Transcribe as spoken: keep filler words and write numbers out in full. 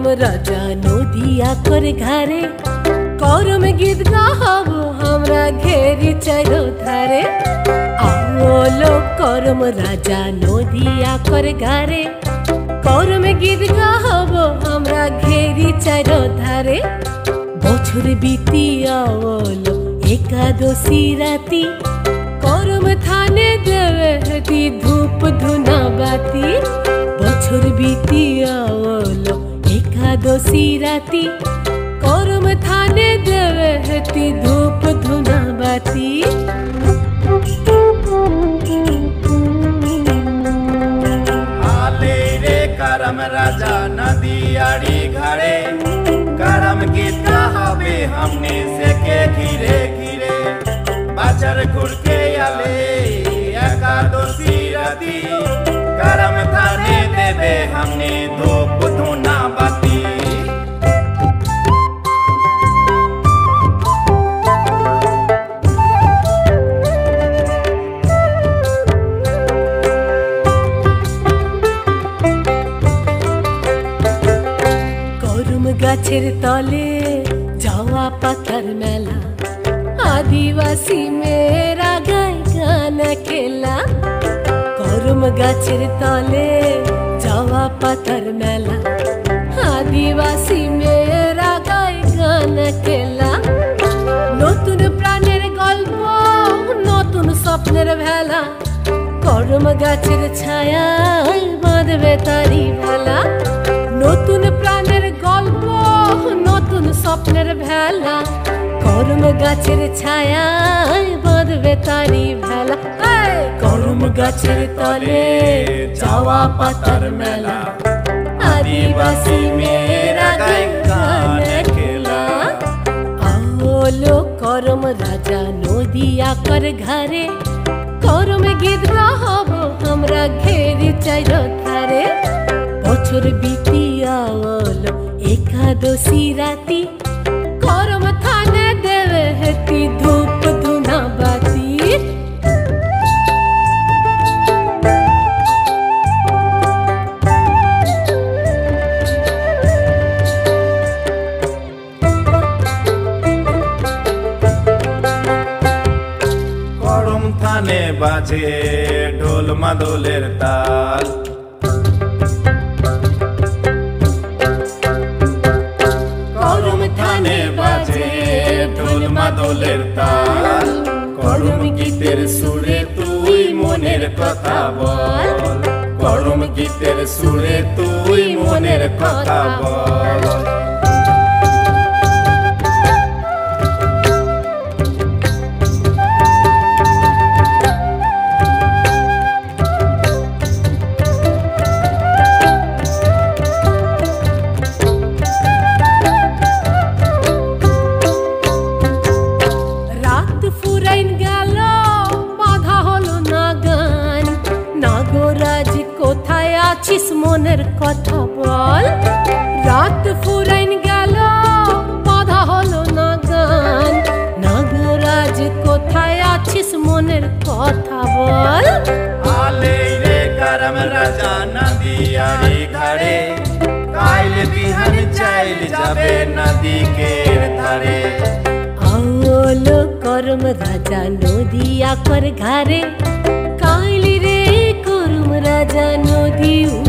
राजा नदिया कर घरे करम गीत गाहब हमरा घेरी चारो धारे आवलो करम राजा नदिया कर घरे करम गीत गाहब हमरा घेरी चारो धारे बछर बीती आवलो एकादशी राती करम थाने देवे धूप धुना बाती बछर बीती आवलो एकादशी राती करम थाने देवे धूप धुना बाती आले रे करम राजा नदियाड़ी घरे करम गीत गावे हमने से के घिरे घिरे बाजार घुर के आले एकादशी राती करम थाने देवे हमने धूप धुना बाती गाछेर तले जावा पाथर मेला आदिवासी मेरा गाय गान खेला करम गाछेर तले जावा पाथर मेला आदिवासी मेरा गाय गान खेला नतुन प्राणेर गल्प नतुन स्वप्नेर भेला करम गाछेर छायाय बाँधबे तारी भेला नतुन प्राणेर गल्प नतुन स्वप्नेर भेला करम गाछेर छायाय बाँधबे तारी भेला करम गाछेर तले जावा पाथर मेला आदिवासी मेरा गाय गान खेला आवलो करम राजा नदिया कर घरे करम गीत गाहब हमरा घेरी चारो धारे बछर बीती आवलो एकादशी राती करम थाने देवे हेती धूप धुना बाती करम थाने बाजे ढोल मादलेर ताल মাদলের তাল করম গীতের সুরে তুই মনের কথা বল করম গীতের সুরে তুই মনের কথা বল মনের কথা বল রাত ফুরাইন গেল বাধা হলো না গান নাগরাজ কোথায় আছিস মনের কথা বল আলে রে করম রাজা নদিয়াড়ি ঘরে কাইল বিহান চাইল যাবে নদীকের ধারে आवलो करम राजा नदिया कर घरे काइल रे करम राजा नदी